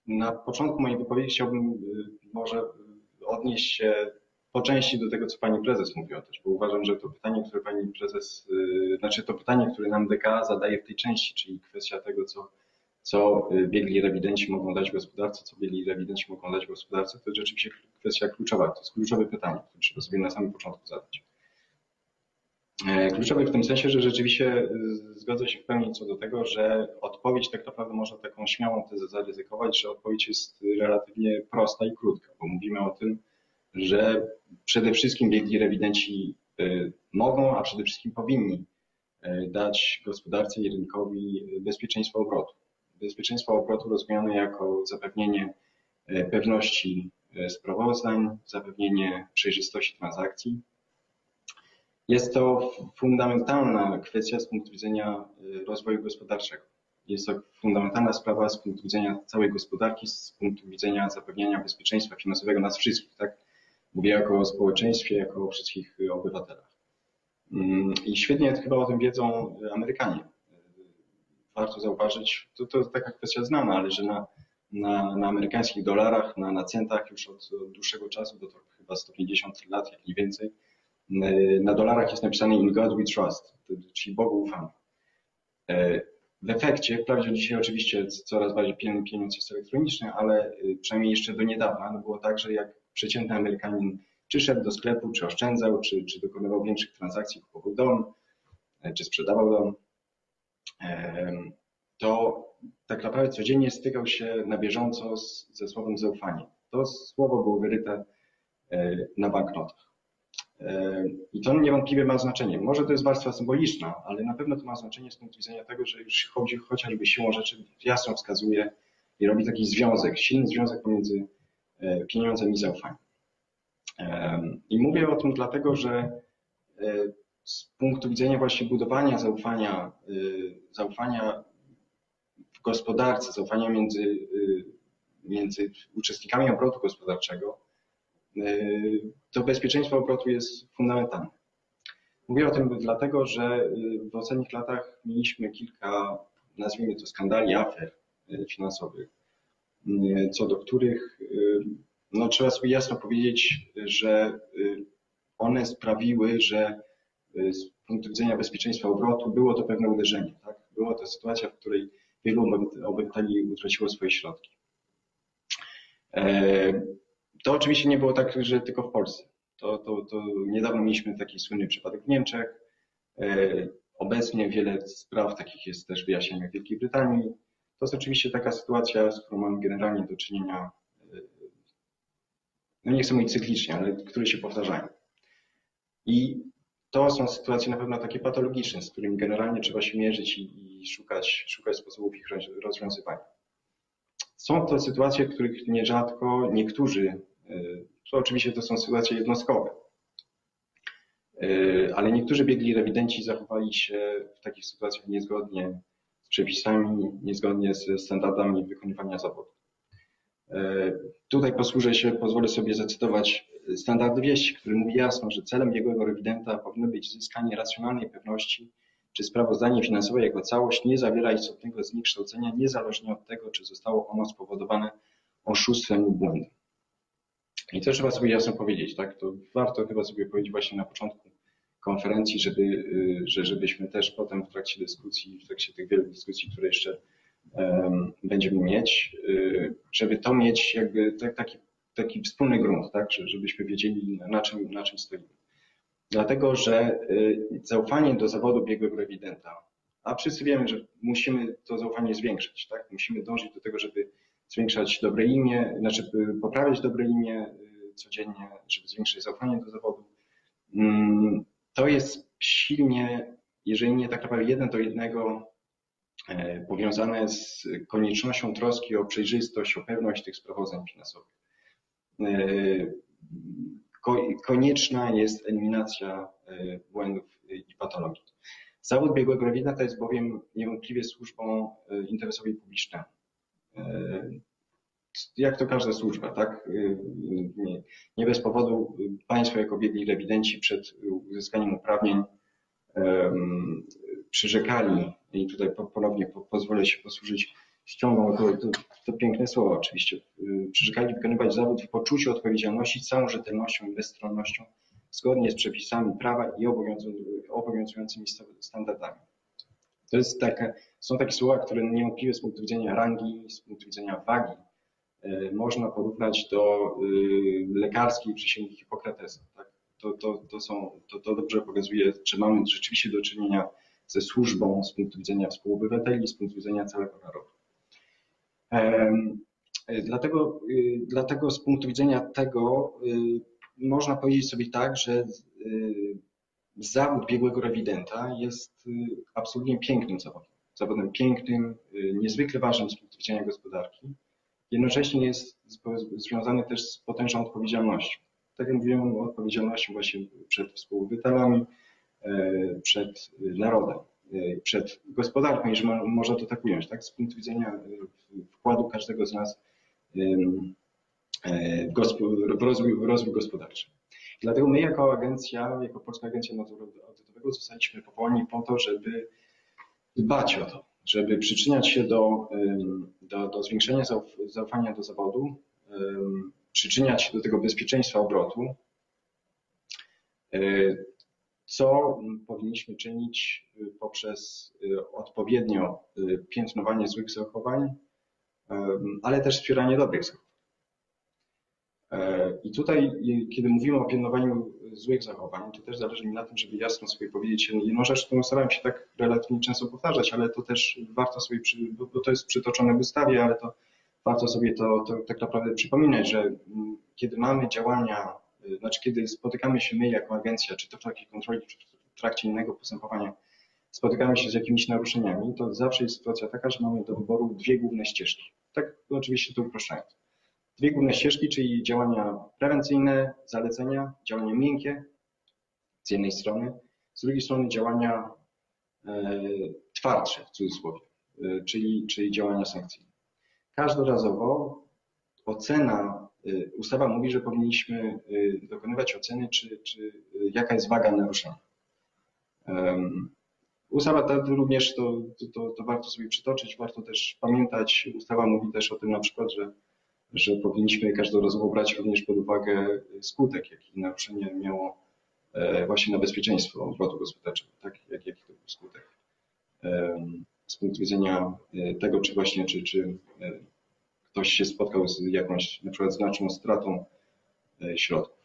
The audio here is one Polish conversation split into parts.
Na początku mojej wypowiedzi chciałbym może odnieść się po części do tego, co pani prezes mówiła też, bo uważam, że to pytanie, które pani prezes, znaczy to pytanie, które nam DKA zadaje w tej części, czyli kwestia tego, co biegli rewidenci mogą dać gospodarce, co biegli rewidenci mogą dać gospodarce, to jest rzeczywiście kwestia kluczowa. To jest kluczowe pytanie, które trzeba sobie na samym początku zadać. Kluczowe w tym sensie, że rzeczywiście zgodzę się w pełni co do tego, że odpowiedź tak naprawdę można taką śmiałą tezę zaryzykować, że odpowiedź jest relatywnie prosta i krótka, bo mówimy o tym, że przede wszystkim biegli rewidenci mogą, a przede wszystkim powinni dać gospodarce i rynkowi bezpieczeństwo obrotu. Bezpieczeństwo obrotu rozumiane jako zapewnienie pewności sprawozdań, zapewnienie przejrzystości transakcji. Jest to fundamentalna kwestia z punktu widzenia rozwoju gospodarczego. Jest to fundamentalna sprawa z punktu widzenia całej gospodarki, z punktu widzenia zapewniania bezpieczeństwa finansowego nas wszystkich, tak? Mówię jako o społeczeństwie, jako o wszystkich obywatelach. I świetnie chyba o tym wiedzą Amerykanie. Warto zauważyć, to taka kwestia znana, ale że na amerykańskich dolarach, na centach już od dłuższego czasu, bo to chyba 150 lat, jak nie więcej, na dolarach jest napisane "In God we trust", czyli Bogu ufamy. W efekcie, wprawdzie dzisiaj oczywiście coraz bardziej pieniądz jest elektroniczny, ale przynajmniej jeszcze do niedawna było tak, że jak przeciętny Amerykanin czy szedł do sklepu, czy oszczędzał, czy dokonywał większych transakcji, kupował dom, czy sprzedawał dom, to tak naprawdę codziennie stykał się na bieżąco ze słowem zaufanie. To słowo było wyryte na banknotach. I to niewątpliwie ma znaczenie. Może to jest warstwa symboliczna, ale na pewno to ma znaczenie z punktu widzenia tego, że już chodzi chociażby siłą rzeczy, jasno wskazuje i robi taki związek, silny związek pomiędzy pieniądzem i zaufaniem. I mówię o tym dlatego, że z punktu widzenia właśnie budowania zaufania w gospodarce, zaufania między uczestnikami obrotu gospodarczego, to bezpieczeństwo obrotu jest fundamentalne. Mówię o tym dlatego, że w ostatnich latach mieliśmy kilka, nazwijmy to, skandali, afer finansowych, co do których no, trzeba sobie jasno powiedzieć, że one sprawiły, że z punktu widzenia bezpieczeństwa obrotu było to pewne uderzenie. Tak? Była to sytuacja, w której wielu obywateli utraciło swoje środki. To oczywiście nie było tak, że tylko w Polsce. To niedawno mieliśmy taki słynny przypadek w Niemczech. Obecnie wiele spraw takich jest też wyjaśnianych w Wielkiej Brytanii. To jest oczywiście taka sytuacja, z którą mamy generalnie do czynienia, no nie chcę mówić cyklicznie, ale które się powtarzają. I to są sytuacje na pewno takie patologiczne, z którymi generalnie trzeba się mierzyć i szukać sposobów ich rozwiązywania. Są to sytuacje, w których nierzadko niektórzy, to oczywiście to są sytuacje jednostkowe, ale niektórzy biegli rewidenci zachowali się w takich sytuacjach niezgodnie z przepisami, niezgodnie ze standardami wykonywania zawodu. Tutaj pozwolę sobie zacytować standard 200, który mówi jasno, że celem biegłego rewidenta powinno być zyskanie racjonalnej pewności, czy sprawozdanie finansowe jako całość nie zawiera istotnego zniekształcenia, niezależnie od tego, czy zostało ono spowodowane oszustwem lub błędem. I to trzeba sobie jasno powiedzieć, tak? To warto chyba sobie powiedzieć właśnie na początku konferencji, żebyśmy też potem w trakcie dyskusji, w trakcie tych wielu dyskusji, które jeszcze będziemy mieć, żeby to mieć jakby taki wspólny grunt, tak? Żebyśmy wiedzieli, na czym stoimy. Dlatego, że zaufanie do zawodu biegłego rewidenta, a wszyscy wiemy, że musimy to zaufanie zwiększać, tak? Musimy dążyć do tego, żeby zwiększać dobre imię, znaczy poprawiać dobre imię codziennie, żeby zwiększyć zaufanie do zawodu. To jest silnie, jeżeli nie tak naprawdę 1 do 1, powiązane z koniecznością troski o przejrzystość, o pewność tych sprawozdań finansowych. Konieczna jest eliminacja błędów i patologii. Zawód biegłego rewidenta jest bowiem niewątpliwie służbą interesowi publicznemu. Jak to każda służba, tak? Nie bez powodu państwo jako biegli rewidenci przed uzyskaniem uprawnień przyrzekali, i tutaj ponownie pozwolę się posłużyć ściągną to piękne słowo oczywiście, przyrzekali wykonywać zawód w poczuciu odpowiedzialności z całą rzetelnością i bezstronnością, zgodnie z przepisami prawa i obowiązującymi standardami. Są takie słowa, które niewątpliwie z punktu widzenia rangi, z punktu widzenia wagi można porównać do lekarskiej przysięgi Hipokratesa. Tak? To dobrze pokazuje, że mamy rzeczywiście do czynienia ze służbą z punktu widzenia współobywateli, z punktu widzenia całego narodu. Dlatego z punktu widzenia tego można powiedzieć sobie tak, że zawód biegłego rewidenta jest absolutnie pięknym zawodem. Zawodem pięknym, niezwykle ważnym z punktu widzenia gospodarki. Jednocześnie jest związany też z potężną odpowiedzialnością. Tak jak mówiłem o odpowiedzialności właśnie przed współobywatelami, przed narodem, przed gospodarką, jeżeli można to tak ująć, tak? Z punktu widzenia wkładu każdego z nas w rozwój gospodarczy. Dlatego my jako agencja, jako Polska Agencja Nadzoru Audytowego zostaliśmy powołani po to, żeby dbać o to, żeby przyczyniać się do zwiększenia zaufania do zawodu, przyczyniać się do tego bezpieczeństwa obrotu, co powinniśmy czynić poprzez odpowiednio piętnowanie złych zachowań, ale też wspieranie dobrych zachowań. I tutaj, kiedy mówimy o piętnowaniu złych zachowań, to też zależy mi na tym, żeby jasno sobie powiedzieć jedną rzecz, którą staram się tak relatywnie często powtarzać, ale to też warto sobie, bo to jest przytoczone w ustawie, ale to warto sobie to tak naprawdę przypominać, że kiedy mamy działania, znaczy kiedy spotykamy się my jako agencja, czy to w trakcie kontroli, czy w trakcie innego postępowania, spotykamy się z jakimiś naruszeniami, to zawsze jest sytuacja taka, że mamy do wyboru dwie główne ścieżki. Tak oczywiście to upraszczając. Dwie główne ścieżki, czyli działania prewencyjne, zalecenia, działania miękkie z jednej strony, z drugiej strony działania twardsze w cudzysłowie, czyli działania sankcyjne. Każdorazowo ocena, ustawa mówi, że powinniśmy dokonywać oceny, czy jaka jest waga naruszenia. Ustawa ta również, to warto sobie przytoczyć, warto też pamiętać, ustawa mówi też o tym na przykład, że powinniśmy każdorazowo brać również pod uwagę skutek, jaki naruszenie miało właśnie na bezpieczeństwo obrotu gospodarczego, tak? Jaki to był skutek z punktu widzenia tego, czy właśnie, czy ktoś się spotkał z jakąś na przykład znaczną stratą środków.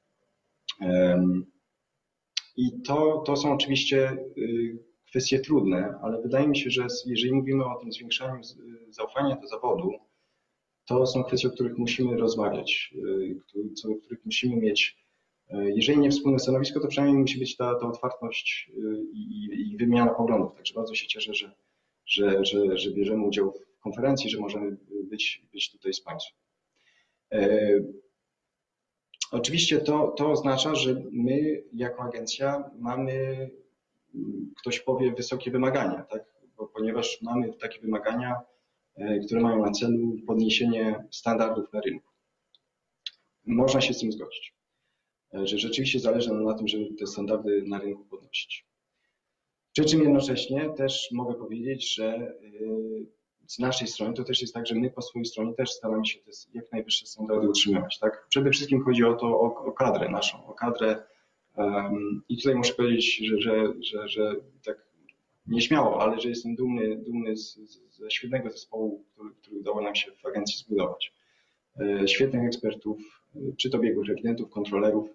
I to są oczywiście kwestie trudne, ale wydaje mi się, że jeżeli mówimy o tym zwiększaniu zaufania do zawodu, to są kwestie, o których musimy rozmawiać, o których musimy mieć, jeżeli nie wspólne stanowisko, to przynajmniej musi być ta otwartość i wymiana poglądów. Także bardzo się cieszę, że bierzemy udział w konferencji, że możemy być tutaj z Państwem. Oczywiście to oznacza, że my jako agencja mamy, ktoś powie, wysokie wymagania, tak? Ponieważ mamy takie wymagania, które mają na celu podniesienie standardów na rynku. Można się z tym zgodzić, że rzeczywiście zależy nam na tym, żeby te standardy na rynku podnosić. Przy czym jednocześnie też mogę powiedzieć, że z naszej strony to też jest tak, że my po swojej stronie też staramy się te jak najwyższe standardy utrzymywać. Tak? Przede wszystkim chodzi o kadrę naszą, o kadrę i tutaj muszę powiedzieć, że tak nieśmiało, ale że jestem dumny ze świetnego zespołu, który udało nam się w agencji zbudować. Świetnych ekspertów, czy to biegłych rewidentów, kontrolerów,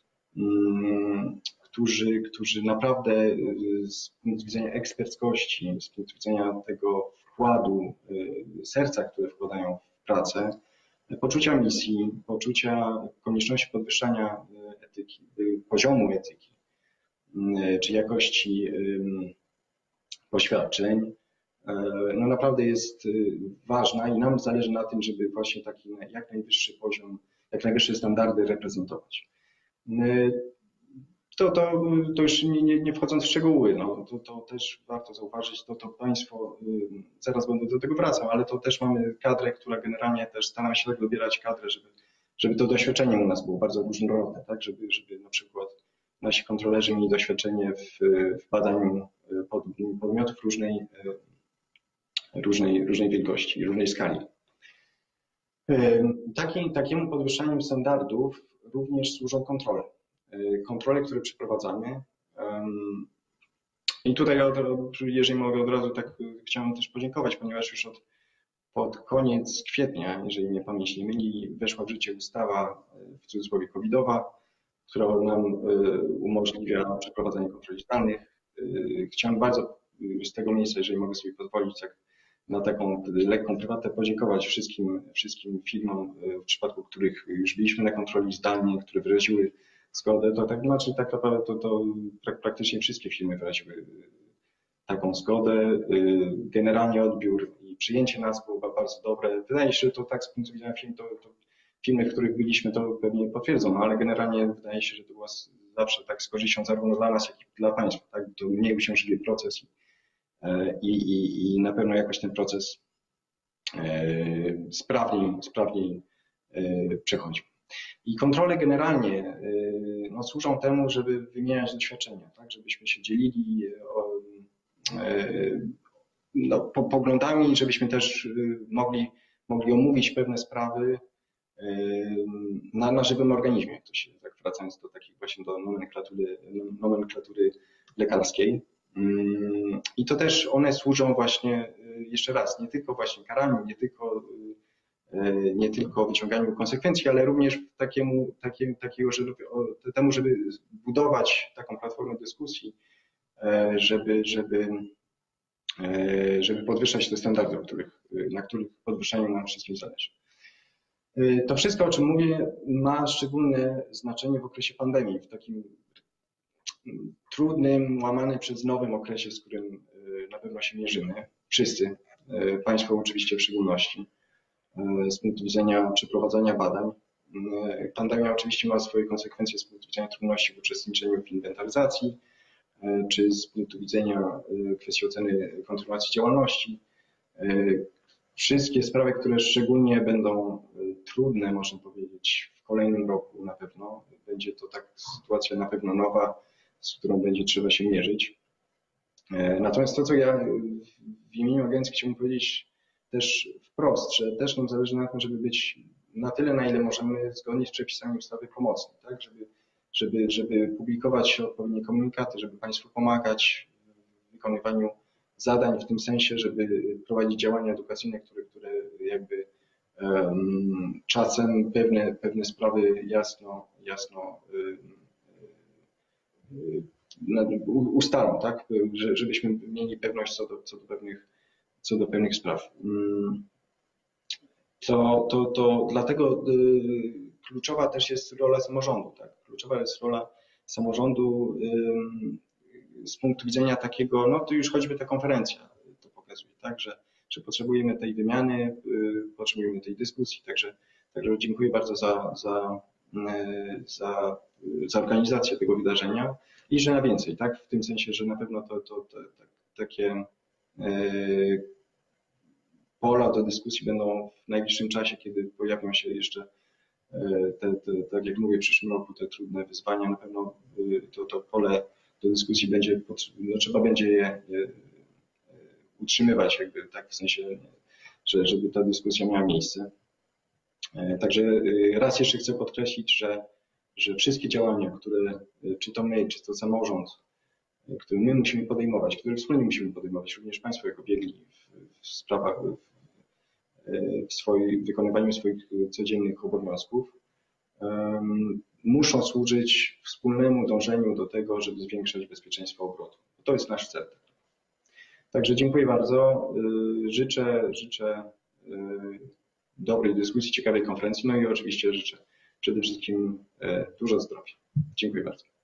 którzy naprawdę z punktu widzenia eksperckości, z punktu widzenia tego wkładu serca, które wkładają w pracę, poczucia misji, poczucia konieczności podwyższania etyki, poziomu etyki, czy jakości poświadczeń, no naprawdę jest ważna i nam zależy na tym, żeby właśnie taki jak najwyższy poziom, jak najwyższe standardy reprezentować. To już nie wchodząc w szczegóły, no, to też warto zauważyć, to Państwo, zaraz będę do tego wracał, ale to też mamy kadrę, która generalnie też staramy się tak dobierać kadrę, żeby to doświadczenie u nas było bardzo różnorodne, tak, żeby na przykład nasi kontrolerzy mieli doświadczenie w badaniu podmiotów różnej różnej wielkości i różnej skali. Takiemu podwyższaniu standardów również służą kontrole. Kontrole, które przeprowadzamy. I tutaj, jeżeli mogę od razu, tak chciałem też podziękować, ponieważ już pod koniec kwietnia, jeżeli mnie pamięć nie myli, weszła w życie ustawa, w cudzysłowie covidowa, która nam umożliwia przeprowadzanie kontroli zdalnych. Chciałem bardzo z tego miejsca, jeżeli mogę sobie pozwolić, tak na taką lekką prywatę podziękować wszystkim firmom, w przypadku których już byliśmy na kontroli zdalnie, które wyraziły zgodę. To tak znaczy, tak naprawdę to praktycznie wszystkie firmy wyraziły taką zgodę. Generalnie odbiór i przyjęcie nas było bardzo dobre. Wydaje się, że to tak z punktu widzenia firm, to firmy, w których byliśmy, to pewnie potwierdzą, ale generalnie wydaje się, że to było zawsze tak z korzyścią zarówno dla nas, jak i dla państwa. Tak? To mniej uciążliwy proces i na pewno jakoś ten proces sprawniej przechodzi. I kontrole generalnie służą temu, żeby wymieniać doświadczenia, tak? Żebyśmy się dzielili poglądami, żebyśmy też mogli omówić pewne sprawy na żywym organizmie, to się tak wracając do takich właśnie do nomenklatury lekarskiej. I to też one służą właśnie, jeszcze raz, nie tylko właśnie karaniu, nie tylko wyciąganiu konsekwencji, ale również temu, żeby budować taką platformę dyskusji, żeby podwyższać te standardy, na których podwyższaniu nam wszystkim zależy. To wszystko, o czym mówię, ma szczególne znaczenie w okresie pandemii, w takim trudnym, łamanym przez nowym okresie, z którym na pewno się mierzymy. Wszyscy, państwo oczywiście w szczególności, z punktu widzenia przeprowadzania badań. Pandemia oczywiście ma swoje konsekwencje z punktu widzenia trudności w uczestniczeniu w inwentaryzacji, czy z punktu widzenia kwestii oceny kontynuacji działalności. Wszystkie sprawy, które szczególnie będą trudne, można powiedzieć, w kolejnym roku na pewno. Będzie to tak sytuacja na pewno nowa, z którą będzie trzeba się mierzyć. Natomiast to, co ja w imieniu agencji chciałbym powiedzieć też wprost, że też nam zależy na tym, żeby być na tyle, na ile możemy zgodnie z przepisami ustawy pomocni, tak? Żeby publikować odpowiednie komunikaty, żeby państwu pomagać w wykonywaniu zadań w tym sensie, żeby prowadzić działania edukacyjne, które jakby czasem pewne sprawy jasno ustalą, tak? Żebyśmy mieli pewność co do pewnych spraw. To dlatego kluczowa też jest rola samorządu, tak? Kluczowa jest rola samorządu z punktu widzenia takiego, no to już choćby ta konferencja to pokazuje, tak? Że potrzebujemy tej wymiany, potrzebujemy tej dyskusji, także dziękuję bardzo za organizację tego wydarzenia i że na więcej, tak? W tym sensie, że na pewno takie pola do dyskusji będą w najbliższym czasie, kiedy pojawią się jeszcze tak jak mówię, w przyszłym roku te trudne wyzwania, na pewno to pole do dyskusji będzie, trzeba będzie je utrzymywać jakby tak w sensie, żeby ta dyskusja miała miejsce. Także raz jeszcze chcę podkreślić, że wszystkie działania, które czy to my, czy to samorząd, które my musimy podejmować, które wspólnie musimy podejmować, również państwo jako biegli w sprawach, w wykonywaniu swoich codziennych obowiązków, muszą służyć wspólnemu dążeniu do tego, żeby zwiększać bezpieczeństwo obrotu. To jest nasz cel. Także dziękuję bardzo. Życzę dobrej dyskusji, ciekawej konferencji, no i oczywiście życzę przede wszystkim dużo zdrowia. Dziękuję bardzo.